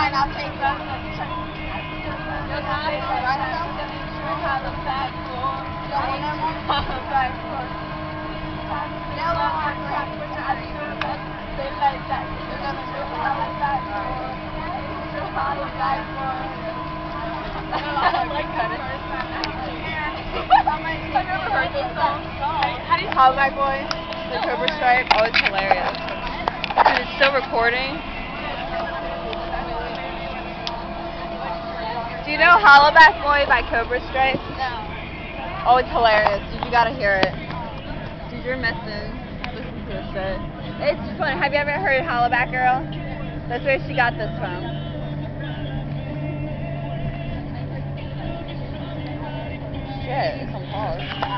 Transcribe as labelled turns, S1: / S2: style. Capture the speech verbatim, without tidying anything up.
S1: and I'll take them. You'll have to run them. Hollaback floor. Hollaback floor. Yellow on track, which I do best. They like that. You're gonna do Hollaback floor. Hollaback floor. I don't like that. I've never heard this song. Hollaback Boy, the Cobra Stripe, always hilarious. Dude, it's still recording. Do you know Hollaback Boy by Cobra Stripe? No. Oh, it's hilarious. Dude, you gotta hear it. Dude, you're missing. Listen to this shit. It's fun. Have you ever heard Hollaback Girl? That's where she got this from. Shit, it's on pause.